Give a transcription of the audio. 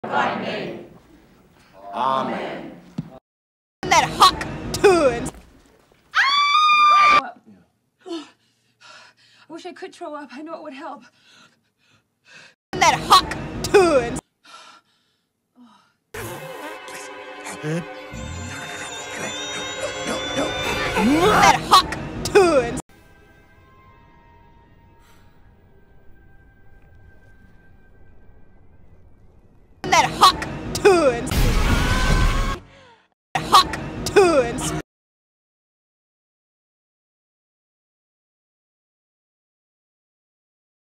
Thy name. Amen. That Hawk Tuah. I wish I could throw up. I know it would help. That Hawk Tuah. That Hawk Tuah. That Hawk Tuah.